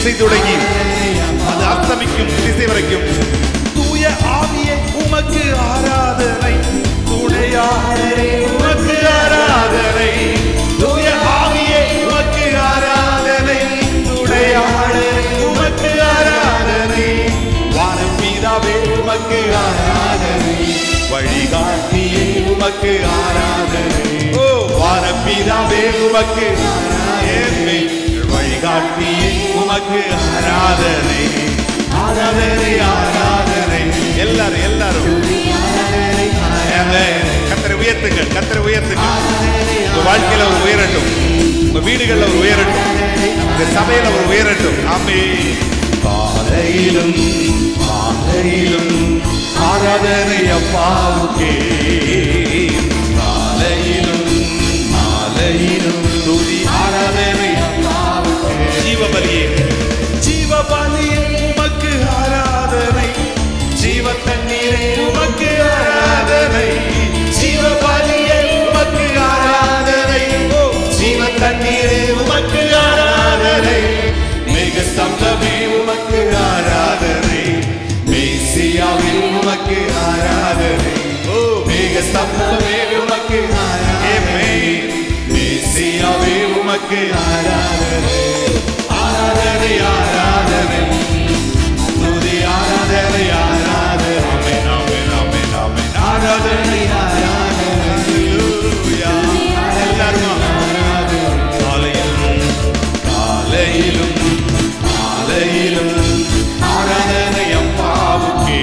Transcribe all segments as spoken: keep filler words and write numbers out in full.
திசை தொடங்கி அது அஸ்தமிக்கும் திசை வரைக்கும் தூய ஆவியே உமக்கு ஆராதனை, துணையாளரே உமக்கு ஆராதனை, தூய ஆவியே உமக்கு ஆராதனை, துணையாளரே உமக்கு ஆராதனை, வானபீதாவே உமக்கு ஆராதனை, வழிகாட்டியே உமக்கு ஆராதனை, ஓ வானபீதாவே உமக்கு ஆராதனை, வழிகாட்டியே உமக்கு ஆராதனை, ஆராதனை ஆராதனை. எல்லாரும் எல்லாரும் கர்த்தரை உயர்த்துங்கள், கர்த்தரை உயர்த்துங்கள். உங்க வாழ்க்கையில ஒரு உயரட்டும், உங்க வீடுகள்ல ஒரு உயரட்டும், உங்க சபையில ஒரு உயரட்டும். ஆமென். காலையிலும் மாலையிலும் ஆராதனை அப்பாவுக்கே, காலையிலும் மாலையிலும் துதி ஆராதனை அப்பாவுக்கே. ஜீவபலியே ஜீவபலியே உமக்கு ஆராதனை, ஜீவ தண்ணீரே உமக்கு ஆராதனை, ஜீவபலியே உமக்கு ஆராதனை, ஓ ஜீவ தண்ணீரே உமக்கு ஆராதனை, மேக ஸ்தம்பமே உமக்கு ஆராதனை, மேசியாவே உமக்கு ஆராதனை, ஓ மேக ஸ்தம்பமே உமக்கு ஆராதனை, மேசியாவே உமக்கு ஆராதனை, ஆராதனை ஆராதனை, துதி ஆராதனை ஆராதனை, ஆமென் ஆமென் ஆமென் ஆமென், ஆராதனை ஆராதனை, ஹல்லேலூயா. எல்லாரும் காலையிலும் காலையிலும் மாலையிலும் ஆராதனை அப்பாவுக்கே,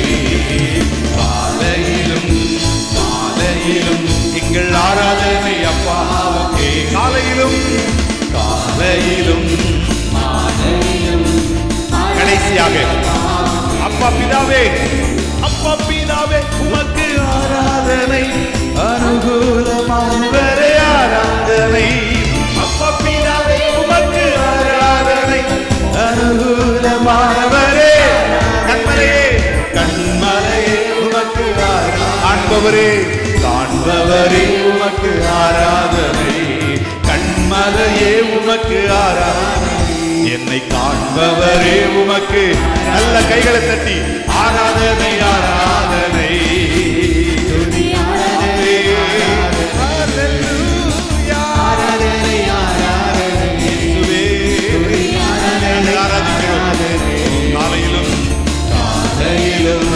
காலையிலும் மாலையிலும் எங்கள் ஆராதனை அப்பாவுக்கே, காலையிலும் காலையிலும் மாலையிலும். கடைசியாக அப்பா பிதாவே, அப்பா பிதாவே உமக்கு ஆராதனை, அனுகூலமானவரே ஆராதனை, அப்பா பிதாவே உமக்கு ஆராதனை, அனுகூலமானவரே, கண்மலையே கண்மலையே உமக்கு ஆராதனை, காண்பவரே காண்பவரே உமக்கு ஆராதனை, கண்மலையே உமக்கு ஆராதனை, என்னை காண்பவரே உமக்கு. நல்ல கைகளை தட்டி ஆராதனை ஆராதனை, காலையிலும் காலையிலும்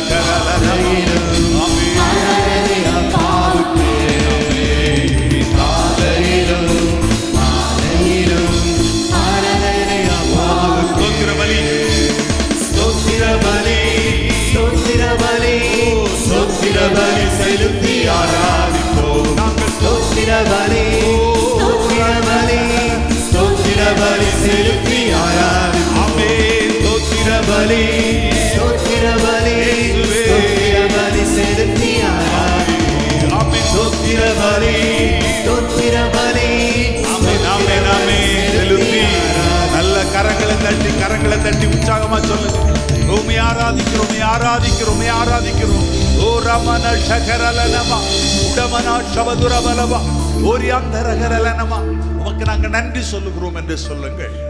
பலி செலுத்தி ஆராதிப்போம் நாங்கள். ஸ்தோத்திர பலி ஸ்தோத்திர பலி ஸ்தோத்திர பலி செலுத்தி ஆராதிப்போம். ஆமென். ஸ்தோத்திர பலி ஸ்தோத்திர பலி ஸ்தோத்திர பலி செலுத்தி ஆராதிப்போம். ஆமென். ஸ்தோத்திர பலி ஸ்தோத்திர பலி ஆமென் ஆமென் ஆமென் செலுத்தி. நல்ல கரங்களை தட்டி கரங்களை தட்டி உற்சாகமா சொல்லுங்க. உம்மை ஆராதிக்கிறோம், உம்மை ஆராதிக்கிறோம், உம்மை ஆராதிக்கிறோம். ஓ ரமண சகரலனமா உடமனா சபதுரபலவா ஓரியாந்தரகரலனமா. உமக்கு நாங்கள் நன்றி சொல்லுகிறோம் என்று சொல்லுங்கள்.